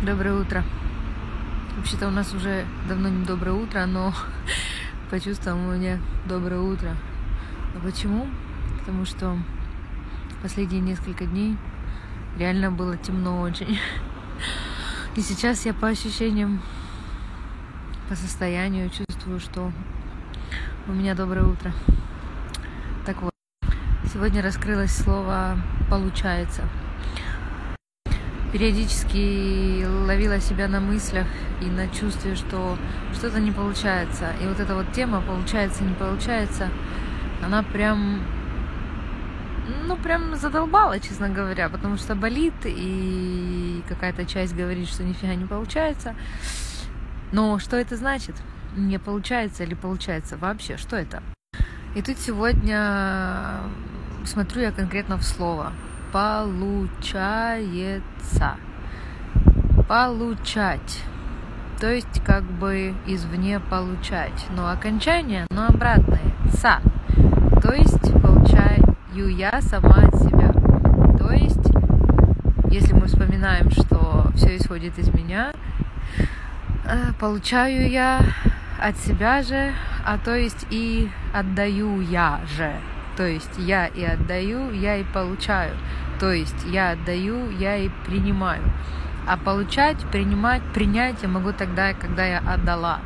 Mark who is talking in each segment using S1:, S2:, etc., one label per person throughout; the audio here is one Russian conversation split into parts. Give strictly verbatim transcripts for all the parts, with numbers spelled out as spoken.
S1: Доброе утро. Вообще-то у нас уже давно не доброе утро, но почувствовала у меня доброе утро. А почему? Потому что последние несколько дней реально было темно очень. И сейчас я по ощущениям, по состоянию чувствую, что у меня доброе утро. Так вот, сегодня раскрылось слово «получается». Периодически ловила себя на мыслях и на чувстве, что что-то не получается. И вот эта вот тема «получается, не получается», она прям, ну прям задолбала, честно говоря, потому что болит, и какая-то часть говорит, что нифига не получается. Но что это значит? Не получается или получается вообще? Что это? И тут сегодня смотрю я конкретно в слово. Получается. Получать. То есть как бы извне получать. Но окончание, но обратное. Ца. То есть получаю я сама от себя. То есть, если мы вспоминаем, что все исходит из меня, получаю я от себя же, а то есть и отдаю я же. То есть я и отдаю, я и получаю. То есть я отдаю, я и принимаю. А получать, принимать, принять я могу тогда, когда я отдала.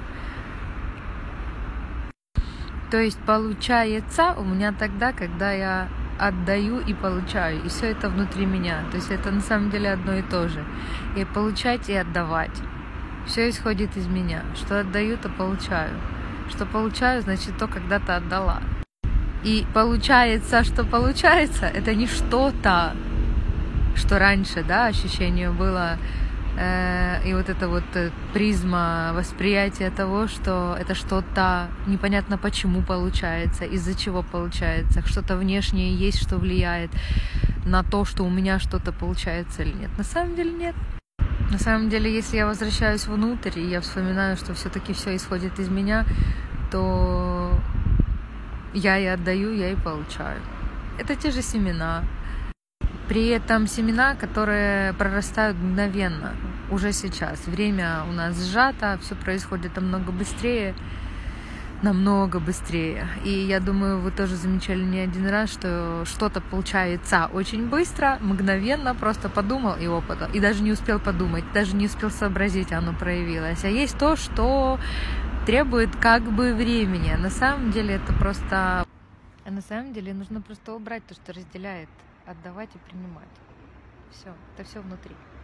S1: То есть получается у меня тогда, когда я отдаю и получаю. И все это внутри меня. То есть это на самом деле одно и то же. И получать, и отдавать. Все исходит из меня. Что отдаю, то получаю. Что получаю, значит, то когда-то отдала. И получается, что получается, это не что-то, что раньше, да, ощущение было, э, и вот эта вот призма восприятия того, что это что-то непонятно почему получается, из-за чего получается, что-то внешнее есть, что влияет на то, что у меня что-то получается или нет. На самом деле нет. На самом деле, если я возвращаюсь внутрь, и я вспоминаю, что все-таки все исходит из меня, то я и отдаю, я и получаю. Это те же семена. При этом семена, которые прорастают мгновенно, уже сейчас. Время у нас сжато, все происходит намного быстрее, намного быстрее. И я думаю, вы тоже замечали не один раз, что что-то получается очень быстро, мгновенно, просто подумал и опыт. И даже не успел подумать, даже не успел сообразить, оно проявилось. А есть то, что требует как бы времени. На самом деле это просто... А на самом деле нужно просто убрать то, что разделяет, отдавать и принимать. Все, это все внутри.